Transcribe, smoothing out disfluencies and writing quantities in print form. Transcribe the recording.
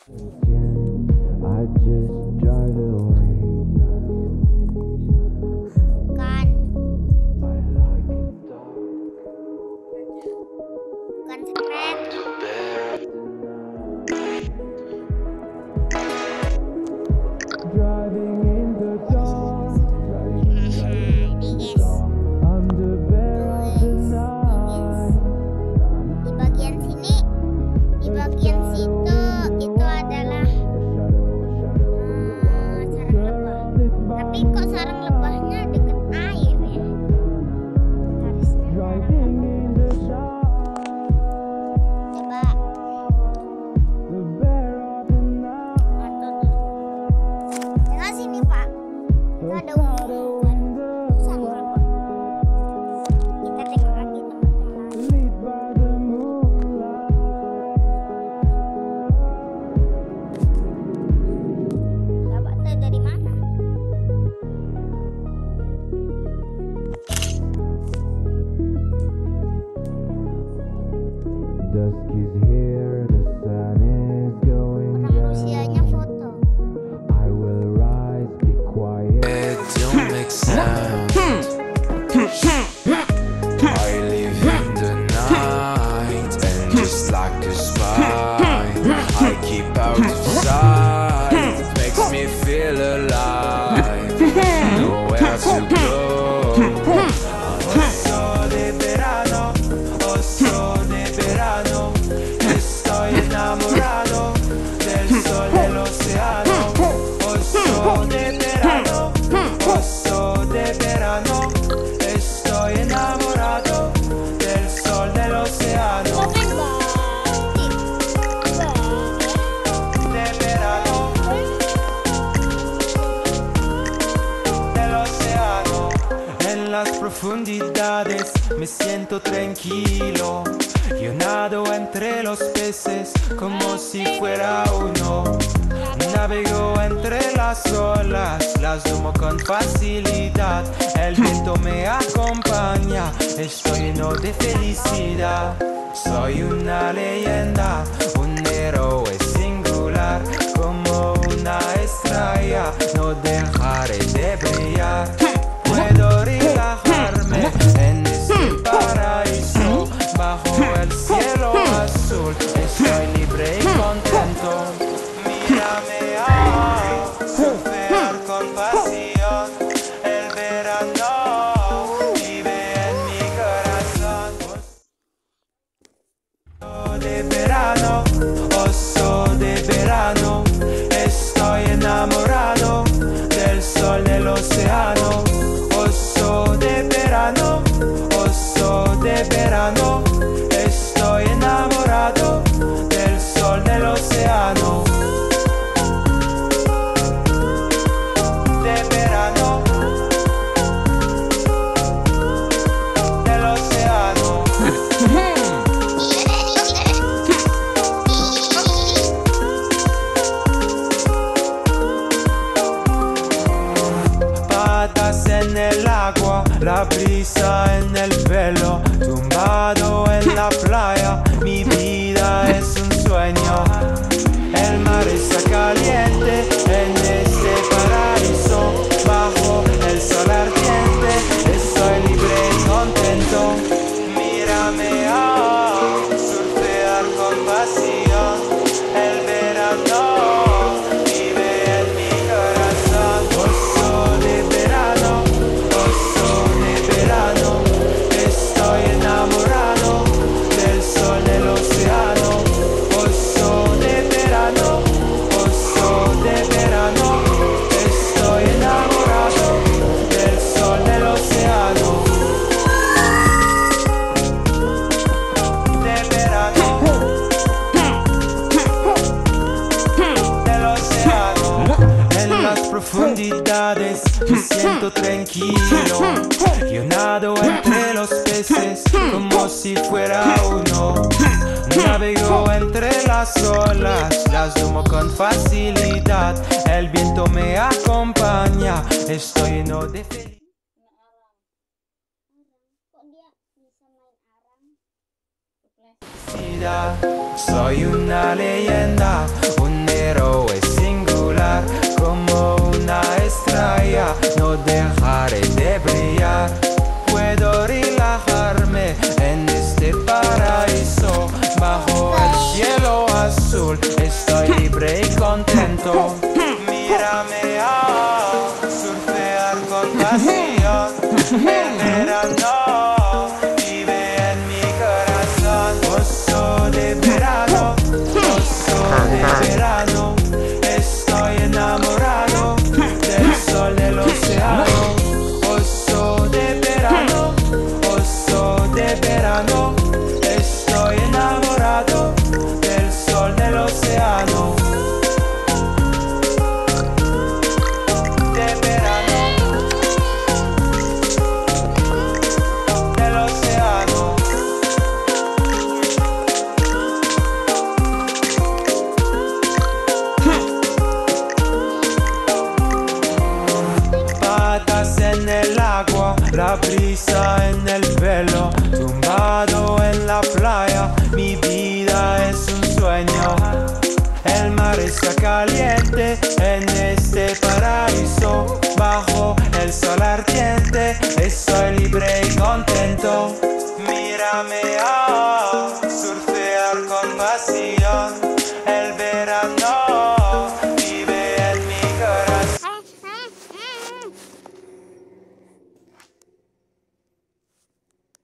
I just drive away. Bukan, I like it dark. bukan sekret. Driving in the dark. Ini guys, I'm the bear of the night. di bagian sini, di bagian situ itu adalah sarang lebah. Tapi kok sarang lebahnya deket air ya? Harusnya Driving in the dark. coba. The bear of the night. Tengok sini Pak, itu ada unggulan sarang lebah. Kita tengok lagi tempat yang lain. Lit by the moonlight. Bapak tahu dari mana? Dusk is here, the sun is going Orang down. Rusianya foto. I will rise, be quiet. Don't make sound. I live in the night, and just like a spy, I keep out of sight. It makes me feel alive. Nowhere to go. Oso de verano, oso de verano. Estoy enamorado del sol del océano. Oso de verano, oso de verano. Estoy enamorado del sol del océano. De verano, del océano. En las profundidades me siento tranquilo. Yo nado entre los peces como si fuera uno. Navego entre las olas, las domo con facilidad. El viento me acompaña, estoy lleno de felicidad. Soy una leyenda, un héroe singular. Como una estrella, no dejaré de brillar. Puedo relajarme en este paraíso, bajo el cielo azul. Estoy libre y contento. Mírame surfear con pasión. El verano vive en mi corazón. Oso de verano, oso de verano. Estoy enamorado del sol del océano. Oso de verano, oso de verano. Estoy enamorado del sol del océano. De verano, del océano. Patas en el agua, la brisa en el pelo, tumbado en la playa, mi vida es un sueño. El mar está caliente en este paraíso, bajo el sol ardiente, estoy libre y contento. Mírame surfear con pasión, el verano vive en mi corazón. Oso de verano, oso de verano. Estoy enamorado del sol del océano. Oso de verano, oso de verano. Estoy enamorado del sol del océano. De verano, del océano. En las profundidades me siento tranquilo. Yo nado entre los peces como si fuera uno. Navego entre las olas, las domo con facilidad. El viento me acompaña, estoy lleno de felicidad. Kok dia bisa main arang? Soy una leyenda, un estoy libre y contento. Mírame surfear con pasión. El verano vive en mi corazón. Oso de verano, oso de verano. Estoy enamorado del sol del océano. Oso de verano, oso de verano. Estoy enamorado del sol del océano. De verano, del océano. Patas en el agua, la brisa en el pelo, tumbado en la playa, mi vida es un sueño. El mar está caliente en este paraíso.